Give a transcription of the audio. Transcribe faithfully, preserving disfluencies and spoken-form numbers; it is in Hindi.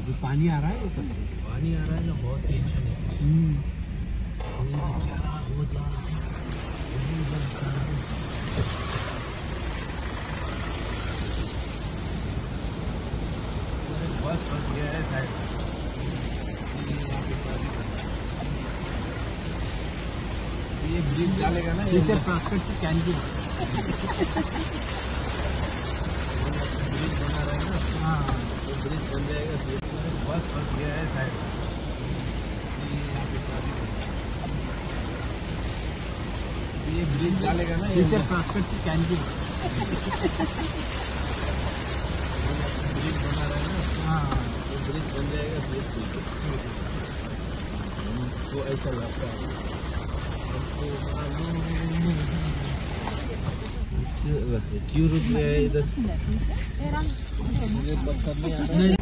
पानी आ रहा है ऊपर, पानी आ रहा है ना, बहुत टेंशन है। क्या हो जा रहा है, बस फंस गया है साइड। ये ब्रिज डालेगा ना, टीचर प्रॉस्पेक्ट की कैंटीन ब्रिज बना रहा है ना। हाँ, तो ब्रिज बन जाएगा, बस फंस गया है साइड। ये ब्रिज डालेगा ना, टीचर प्रॉस्पेक्ट की कैंटीन ब्रिज बना रहा है ना। हाँ, तो ब्रिज बन जाएगा, ब्रिज तो ऐसा लगता है हमको मालूम क्यों रुक गया है इधर, मुझे पता नहीं आता।